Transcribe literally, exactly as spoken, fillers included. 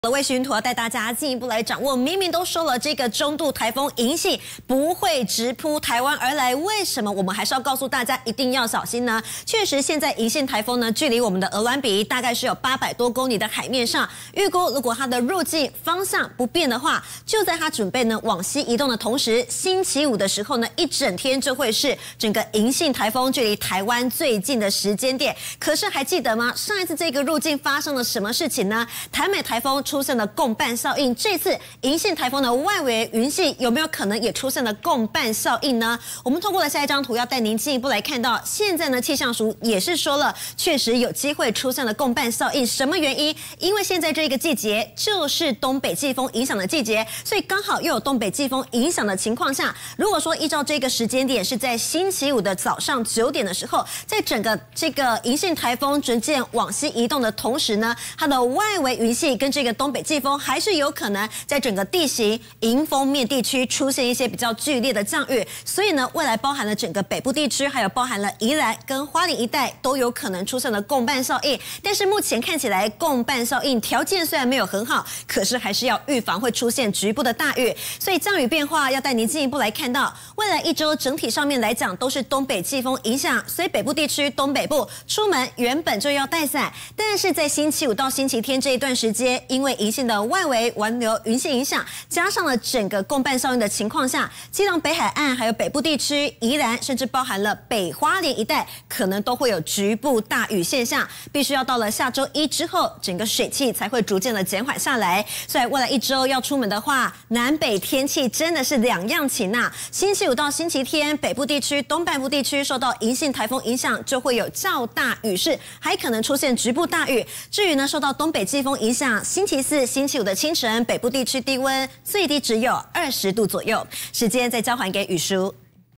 卫星图要带大家进一步来掌握，明明都说了这个中度台风银杏不会直扑台湾而来，为什么我们还是要告诉大家一定要小心呢？确实，现在银杏台风呢，距离我们的鹅銮鼻大概是有八百多公里的海面上，预估如果它的入境方向不变的话，就在它准备呢往西移动的同时，星期五的时候呢，一整天就会是整个银杏台风距离台湾最近的时间点。可是还记得吗？上一次这个入境发生了什么事情呢？台美台风出现了共伴效应，这次银杏台风的外围云系有没有可能也出现了共伴效应呢？我们通过了下一张图，要带您进一步来看到，现在呢气象署也是说了，确实有机会出现了共伴效应。什么原因？因为现在这个季节就是东北季风影响的季节，所以刚好又有东北季风影响的情况下，如果说依照这个时间点是在星期五的早上九点的时候，在整个这个银杏台风逐渐往西移动的同时呢，它的外围云系跟这个东北季风还是有可能在整个地形迎风面地区出现一些比较剧烈的降雨，所以呢，未来包含了整个北部地区，还有包含了宜兰跟花莲一带都有可能出现了共伴效应。但是目前看起来，共伴效应条件虽然没有很好，可是还是要预防会出现局部的大雨。所以降雨变化要带您进一步来看到，未来一周整体上面来讲都是东北季风影响，所以北部地区、东北部出门原本就要带伞，但是在星期五到星期天这一段时间，因为银杏的外围环流云系影响，加上了整个共伴效应的情况下，基隆北海岸还有北部地区、宜兰，甚至包含了北花莲一带，可能都会有局部大雨现象。必须要到了下周一之后，整个水汽才会逐渐的减缓下来。所以未来一周要出门的话，南北天气真的是两样情啊。星期五到星期天，北部地区、东半部地区受到银杏台风影响，就会有较大雨势，还可能出现局部大雨。至于呢，受到东北季风影响，星期四、星期五的清晨，北部地区低温最低只有二十度左右。时间再交还给雨叔。